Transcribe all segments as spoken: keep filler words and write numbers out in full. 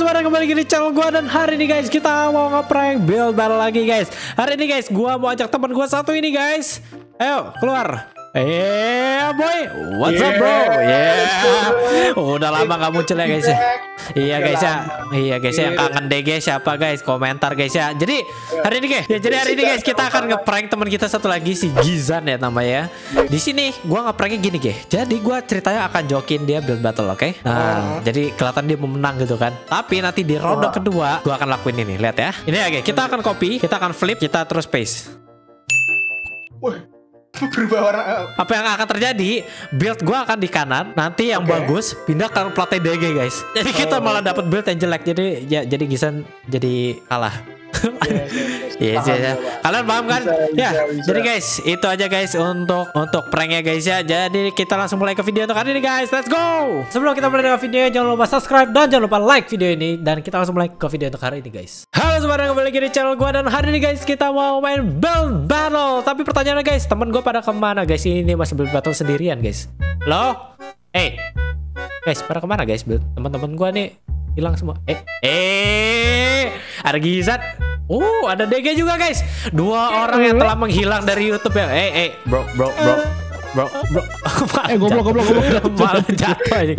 semuanya, kembali lagi di channel gue. Dan hari ini guys, kita mau ngeprank build battle lagi guys. Hari ini guys, gue mau ajak teman gue satu ini guys. Ayo, keluar. Eh yeah, boy, what's yeah. up bro? Yeah, udah lama gak muncul ya guys ya. Iya guys ya, iya guys ya, yang kangen D G siapa guys? Komentar guys ya. Jadi hari ini guys, ya jadi hari ini guys kita akan ngeprank teman kita satu lagi, si Gizan ya namanya. Di sini gua ngepranknya gini guys. Jadi gua ceritanya akan jokin dia build battle, oke? Okay? Nah, jadi kelihatan dia mau menang gitu kan. Tapi nanti di ronde kedua gua akan lakuin ini, lihat ya. Ini ya guys, kita akan copy, kita akan flip, kita terus paste. Berubah warna. Apa yang akan terjadi? Build gua akan di kanan, nanti yang okay. bagus pindah ke platnya D G guys. Jadi kita oh. malah dapat build yang jelek. Jadi ya jadi Gizan jadi kalah. Iya yes, yes, yes. Kalian paham kan? Bisa, ya. Bisa, bisa. Jadi guys, itu aja guys untuk untuk pranknya guys ya. Jadi kita langsung mulai ke video untuk hari ini guys. Let's go. Sebelum kita mulai dengan video, jangan lupa subscribe dan jangan lupa like video ini. Dan kita langsung mulai ke video untuk hari ini guys. Halo semuanya, kembali lagi di channel gue. Dan hari ini guys kita mau main build battle. Tapi pertanyaannya guys, temen gue pada kemana guys? Ini masih build battle sendirian guys. Lo? Eh hey. Guys, pada kemana guys? Teman-teman gue nih hilang semua. Eh, eh, ada Gizan. Oh, ada D G juga guys. Dua orang yang telah menghilang dari YouTube ya. Eh, eh, bro, bro, bro, bro, bro. Eh, goblok, goblok, goblok. Malah jatuh aja.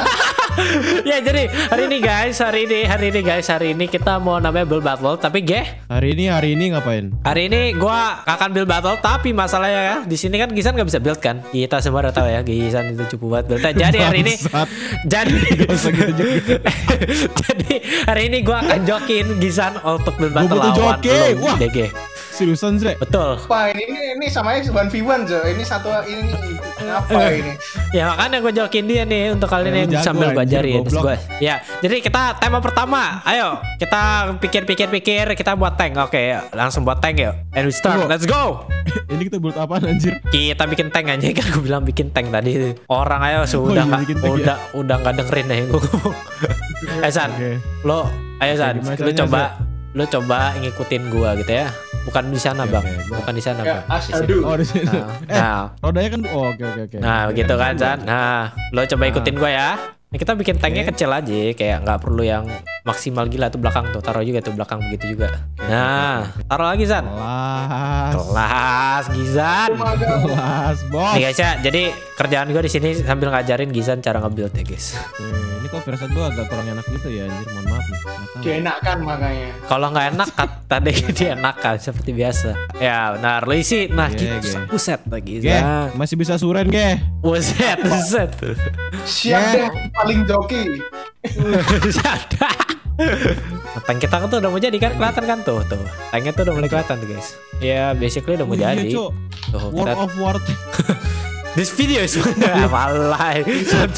Ya jadi hari ini guys, hari ini, hari ini guys, hari ini kita mau namanya build battle. Tapi ge, hari ini, hari ini ngapain? Hari ini gua akan build battle. Tapi masalahnya ya, di sini kan Gizan nggak bisa build kan? Kita semua udah tahu ya, Gizan itu cukup buat build. Jadi hari ini, jadi, gitu jadi hari ini gua akan jokin Gizan untuk build battle lawan lo, D G. Seriusan sih? Betul. Wah ini ini, ini sama aja one v one Jo. Ini satu ini apa ini? Ya makanya gue jokin dia nih untuk kalian yang jago, sambil gue ajarin gue. Ya, jadi kita tema pertama. Ayo kita pikir-pikir-pikir kita buat tank. Oke, langsung buat tank yuk. And we start. Let's go. Ini kita buat apa anjir? Kita bikin tank aja kan, gue bilang bikin tank tadi. Orang ayo sudah oh, iya, gak, udah ya? udah nggak dengerin ya gue ngomong. Eh San, okay. lo ayo San, okay, lo coba lo coba ngikutin gua gitu ya. Bukan di sana, Bang. Okay, okay. Bukan di sana, Bang. Aduh. Oh, di sini. Nah, eh, nah. rodanya kan oh, oke oke oke. Nah, begitu kan, San. Nah, lo coba ikutin gua ya. Nah, kita bikin tanknya okay. kecil aja, kayak nggak perlu yang maksimal gila tuh belakang tuh. Taruh juga tuh belakang begitu juga. Nah, taruh lagi, San. Kelas. Kelas, Gizan. Kelas, bos. Nih guys ya, jadi kerjaan gua di sini sambil ngajarin Gizan cara nge-build ya, guys. Hmm, ini kok firasat gua agak kurang enak gitu ya, anjir. Mohon maaf nih. Dia enak kan makanya. Kalau nggak enak kata deh dia enak kan seperti biasa. Ya benar, lo isi. Nah yeah, gitu, yeah. buset lagi. Yeah, masih bisa suren ge. Buset, buset. Siap deh, paling joki. Siapa? Tank kita tuh udah mau jadi kan, kelihatan kan tuh tuh. Tanknya tuh udah mulai kelihatan tuh guys. Ya basically udah mau oh, jadi. Iya, tuh, World kita... of War. This video is malah Enggak,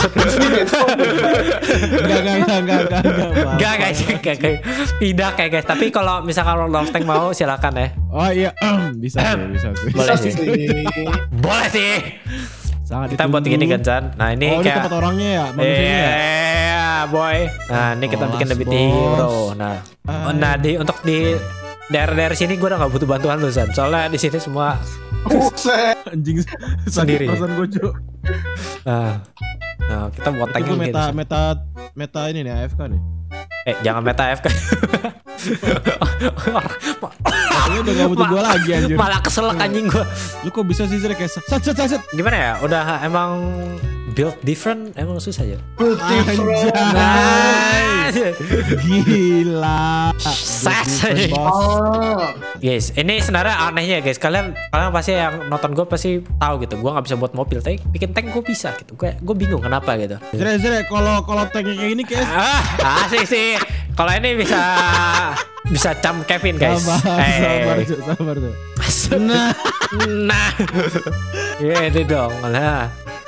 enggak, enggak, enggak, enggak guys, enggak guys. Tidak kayak guys, tapi kalau misalkan World of Tank mau silakan ya. Oh iya, bisa sih, bisa sih. Boleh sih. Boleh sih. Sangat kita buat gini kan, Chan. Nah, ini oh, kayak ini tempat orangnya ya, manusianya ya. Iya, boy. Nah, ini kita bikin lebih tinggi, bro. Nah, oh, nah di untuk di daerah-daerah sini gue udah gak butuh bantuan lu, Chan. Soalnya di sini semua Buset. Anjing sendiri. Perasaan gue Jo. Nah, nah kita buat tank ini. Meta, meta, meta ini nih A F K nih. Eh, jangan meta A F K. Lu udah gak butuh gue lagi anjir. Malah keselak anjing gue. Lu kok bisa sih kayak set set set. Gimana ya? Udah emang build different, emang susah ya. Build different. Nice. Gila. Sas. Oh. Guys, ini sebenarnya anehnya guys. Kalian kalian pasti yang nonton gue pasti tahu gitu. Gue nggak bisa buat mobil, tapi bikin tank gue bisa gitu. Gue gue bingung kenapa gitu. Zre Zre, kalau kalau tanknya kayak gini kayak ah, asik sih. Kalau ini bisa bisa cam Kevin guys. Sabar, hey. sabar, tuh, sabar tuh. Nah, nah, ya itu dong lah.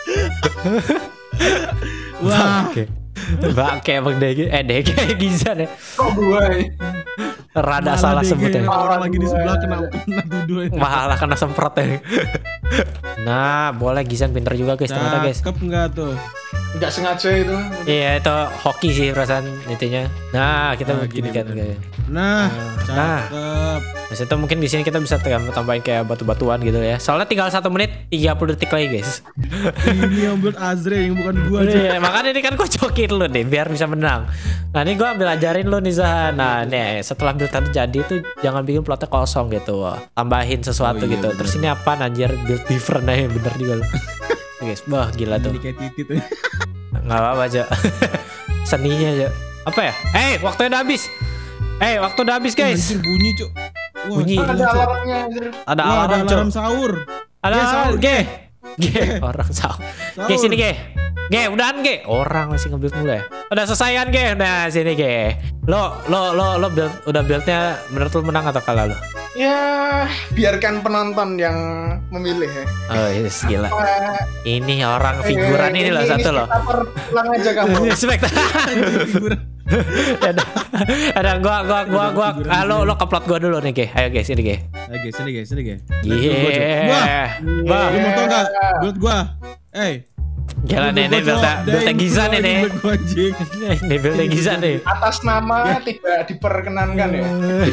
Wah, oke. Mbak kayak Bang D G, eh D G Gizan ya. Kok gue? Rada salah sebutnya. Orang lagi di sebelah kena kena tuduh. Malah kena semprot ya. Nah, boleh Gizan pinter juga guys ternyata guys. Cakep enggak tuh? nggak sengaja itu. Iya itu hoki sih perasaan intinya. Nah kita Nah, begini gini kan. bener. Kayak. Nah, Nah. cakep. Terus itu mungkin di sini kita bisa tambah- tambahin kayak batu-batuan gitu ya. Soalnya tinggal satu menit tiga puluh detik lagi guys. Ini yang buat Azre yang bukan gua aja. Iya, makanya ini kan gue cokin lu nih biar bisa menang. Nah ini gue ambil ajarin lu nih Zah. Nah nih setelah build tadi jadi tuh jangan bikin plotnya kosong gitu. Tambahin sesuatu Oh, iya, gitu. bener. Terus ini apa anjir build different aja bener juga lu. Guys, wah gila tuh. Ini kayak titit. Nggak apa-apa aja. Seninya aja. Apa ya? Eh waktunya udah habis. Eh waktu udah habis guys. Anjir bunyi, Cuk. Wah, Bunyi. gila, Ada Cuk. alarmnya anjir. Ada Wah, ada alarm alarm Cok. sahur. Ada Ge, sahur, G. G. Orang sahur. Sahur. G sini G. G udahan G. Orang masih nge-build mulu ya. Udah selesai kan G. Nah sini G. Lo lo lo lo build udah buildnya menurut lo menang atau kalah lo? Ya, biarkan penonton yang memilih ya. Oh yes, gila. Wah, Ini orang eh, figuran ini loh satu loh. spektator, pulang aja kamu. Spektakuler. ada ada gua gua gua gua ah, lo lo keplot gua dulu nih Ge. Ayo guys sini Ge. Ayo guys, sini guys, sini guys. Iya. Bah. Lu mau tau gak? Build gua. Eh. Gila nih nih buildnya buildnya Gizan nih nih. Build gua anjing. Nih buildnya Gizan nih. Atas nama tidak diperkenankan ya.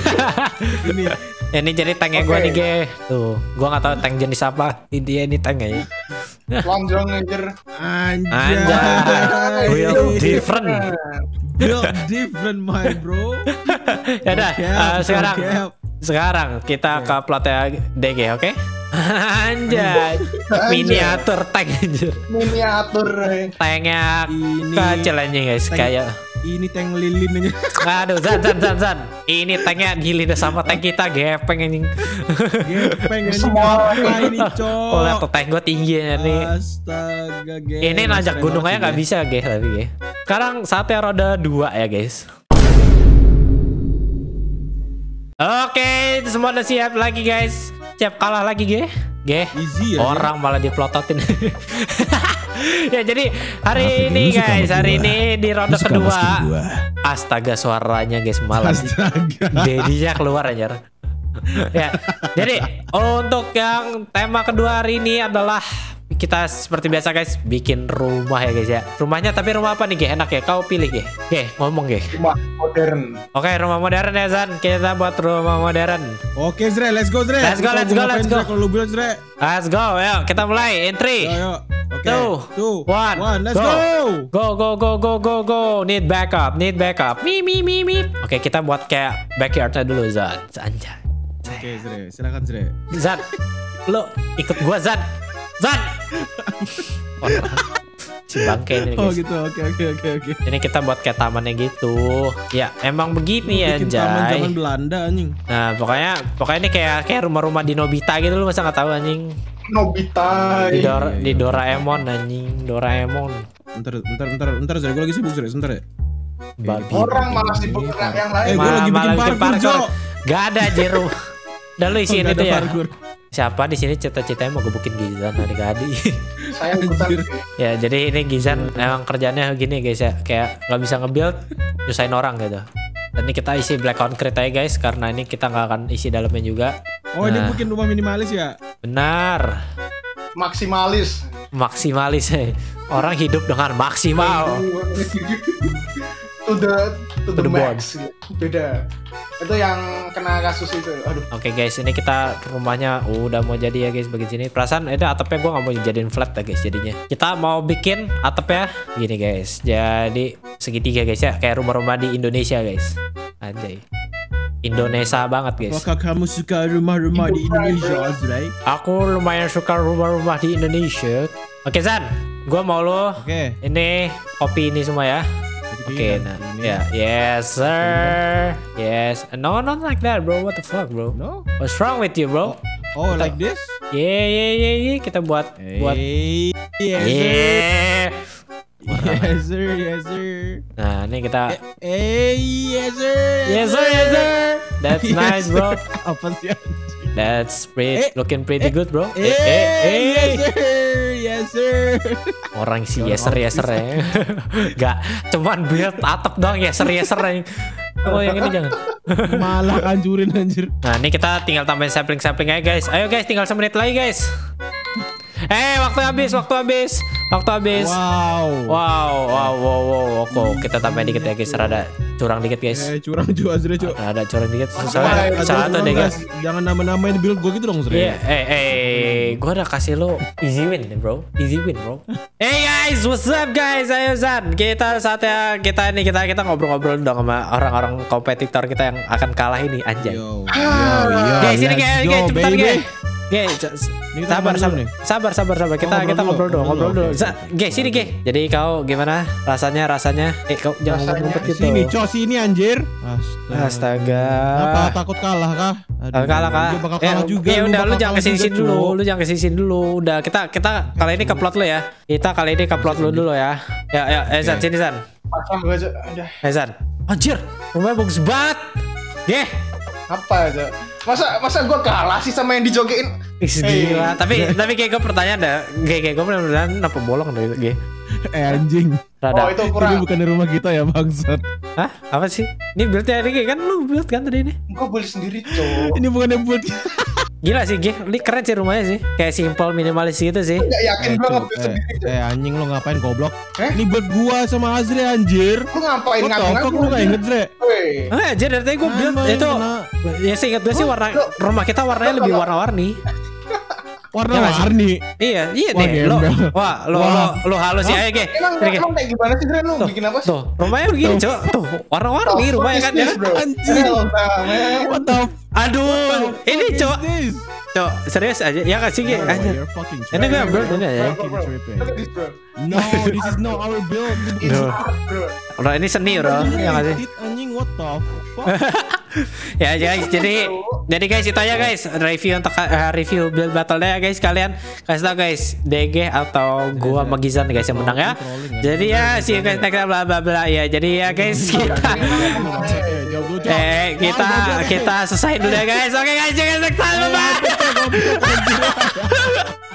Ini. Ini jadi tanknya gua Oke. nih Ge. Tuh, gua nggak tahu tank jenis apa. Dia ini tank ya. Lonjong anjir. Anjay. Anjay. Build different. Build different my bro. Ya udah, Cap, eh, sekarang cap. sekarang kita ke plotnya D G, oke? Anjay, miniatur tank anjir. Miniatur. Tanknya Ini kecil anjing guys, tank- kayak Ini tank lilin aja. aduh Zan Zan Zan Zan. Ini tanknya gilin sama tank kita gepeng anjing. Gepeng anjing. Semua Apa ini, Cok? Oh, lihat tuh tank gua tinggi ya nih. Astaga, guys. Ini nanjak Keren gunung banget aja nggak sih, bisa guys tapi guys. Sekarang saatnya roda dua ya guys. Oke, semua udah siap lagi guys. Siap kalah lagi Ge. Ge. Easy ya. Orang malah diplototin. Ya jadi hari Tapi ini lu suka guys, sama hari gua. ini di ronde Lu suka kedua. basket gua. Astaga suaranya guys malah Astaga. dedinya keluar aja. Ya. Jadi untuk yang tema kedua hari ini adalah kita seperti biasa guys bikin rumah ya guys ya. Rumahnya tapi rumah apa nih Ge? Enak ya? Kau pilih Ge. Ge, ngomong Ge. Rumah modern. Oke, rumah modern ya Zan. Kita buat rumah modern. Oke, Zre, let's go, Zre. Let's go, Lu let's tau go, gua let's ngapain, go. Zre, kalau lu bilang, Zre. Let's go. Ayo, kita mulai. In three, Yo, yo. Oke. two, Two, one, let's go. go. Go, go, go, go, go, go. Need backup, need backup. Mi, mi, mi, mi. Oke, kita buat kayak backyardnya dulu Zan. Anjay. Oke, Zre, silakan, Zre. Zan, lo ikut gua Zan. Zan. Oh, si bangke ini Oh guys. gitu, oke, oke, oke, oke. Ini kita buat kayak tamannya gitu. Ya, emang begini ya, Bikin taman Jay. zaman Belanda anjing. Nah, pokoknya pokoknya ini kayak kayak rumah-rumah di Nobita gitu lu masa nggak tahu anjing. Nobita. Di, Dora, iya, di iya. Doraemon anjing, Doraemon. Bentar, bentar, bentar, bentar, Zre, gue lagi sibuk, Zre, sebentar ya. Babi. Orang malah sibuk dengan yang lain. Eh, gue Ma- lagi malah bikin bikin parkour, parkour. Cok. Gak ada Jeru. Udah lu isiin Oh, nggak itu ada ya. parkour. Siapa di sini cita-citanya mau gebukin Gizan adik-adik. Saya ikutan. Anjir. Ya, jadi ini Gizan emang kerjanya gini guys ya, kayak nggak bisa nge-build, nyusahin orang gitu. Dan ini kita isi black concrete aja guys, karena ini kita nggak akan isi dalamnya juga. Oh, ini Nah. bikin rumah minimalis ya? Benar, Maksimalis. maksimalis eh. Orang hidup dengan maksimal. To the to the To the max. Beda. Itu yang kena kasus itu. Aduh. Oke guys, ini kita rumahnya udah mau jadi ya guys bagian sini. Perasaan itu atapnya gue nggak mau jadiin flat ya guys jadinya. Kita mau bikin atapnya gini guys. Jadi segitiga guys ya, kayak rumah-rumah di Indonesia guys. Anjay. Indonesia banget guys. Apakah kamu suka rumah-rumah di Indonesia, Zre? Aku lumayan suka rumah-rumah di Indonesia. Oke Zan, gue mau lo Oke. ini kopi ini semua ya. Oke, nah, ya, yes sir, yes. No, not like that, bro. What the fuck, bro? No? What's wrong with you, bro? Oh, like this? Yeah, yeah, yeah, yeah. Kita buat, buat. Hey, yes, sir. Yeah. Yes, sir. Yes, sir. Nah, ini kita. Hey, yes, sir. Yes sir, yes sir. That's Yes, nice, bro. sir. Apa sih? That's pretty, Eh, looking pretty eh, good, bro. Hey, Eh, eh, eh. yes, sir. Yes, sir. Orang si Orang yeser yeser ya. Gak, cuman build atap doang yeser yeser aja. Oh yang ini jangan. Malah hancurin anjir. Nah ini kita tinggal tambahin sampling sampling aja guys. Ayo guys, tinggal semenit lagi guys. Eh, waktu habis, waktu habis. Waktu habis. Wow. Wow, wow, wow, wow. Oke, kita tambahin dikit ya guys, rada curang dikit guys. Eh, curang cu Azri cu. Rada curang dikit. Apa? Soalnya salah tuh deh guys. Jangan nama-namain build gue gitu dong, Sri. Iya, eh, eh, gua udah kasih lo easy win, bro. Easy win, bro. Hey guys, what's up guys? Ayo Zan, kita saatnya kita ini kita kita ngobrol-ngobrol dong sama orang-orang kompetitor kita yang akan kalah ini, anjay. Yo, yo, yo. Guys, ini let's guys, go, guys, cepetan baby. guys. Guys, Ini kita sabar, ngobrol sabar, nih. sabar, sabar, sabar. Kita ngobrol kita dulu, ngobrol dong, ngobrol ngobrol dulu. dulu, Za, guys, sini guys. Jadi kau gimana rasanya, rasanya? Eh, kau jangan Rasanya. ngumpet gitu. Sini, cos ini anjir. Astaga. Astaga. Apa takut kalah kah? Aduh, Kalah kah? dia bakal kalah Eh, juga. ya udah, lu bakal jangan kalah kesini juga, dulu. Cok. Lu jangan kesini dulu. Udah, kita kita kali ini ke plot lu ya. Kita kali ini ke plot lu dulu ya. Ya, ya, eh Zan, sini Zan. Pasang gue aja. Udah. Eh Zan. Anjir, rumahnya bagus banget. Geh. Apa aja? Masa masa gue kalah sih sama yang dijogein? Ih, gila. Tapi tapi kayak gue pertanyaan dah. Kayak kayak gue benar-benar apa bolong deh, Ge. Eh anjing. Rada. Oh itu Ini kurang. bukan di rumah kita ya, bangsat. Hah? Apa sih? Ini buildnya ini kan lu build kan tadi ini. Gue beli sendiri cowok. Ini bukan yang build. Gila sih, Ge. Ini keren sih rumahnya sih. Kayak simple minimalis gitu sih. Gak yakin Eh, gue Cok, ngebeli eh, sendiri cowok. eh anjing lo ngapain goblok? Eh? Ini buat gua sama Azri anjir. Lu ngapain What the ngaku-ngaku? fuck, lu gak inget, Zre? Weh. Ah, aja dari tadi gue build Emang itu. kena- Ya seingat gue sih warna rumah kita warnanya lebih warna-warni. Warna Ya nggak sih? warni. Iya, iya Wah, deh. Lo, gembel. wah, lo, lo, Wah. lo halus ya, Ge. Emang Ini, Ge. emang kayak gimana sih Dren? Lu bikin apa sih? Tuh, rumahnya begini, Cok. Tuh, warna-warni Oh, rumahnya kan ya. business, bro. Anjing. Hell, nah, man. What the f- Aduh, ini fuck is Cok. this? Cok, serius aja. Ya kasih Ge. Bro, Aja. you're fucking Ini gue tripping. build ini aja. Bro, bro, bro. tripping. Look at this, bro. No, this is not our build. It's No. art, bro. Bro, ini seni, bro. Ya nggak sih? Edit, anjing, what the fuck? Ya guys, jadi jadi guys itu aja guys review untuk uh, review build battle ya guys, kalian kasih tau guys D G atau gua sama Gizan guys yang menang ya. Jadi ya see you guys next time bla bla bla ya. Jadi ya guys kita Eh, jawab dulu, Cok. eh kita Ah, jawab, eh. kita selesai dulu ya guys. Oke guys, see you guys next time. Bye. Goblok, anjir.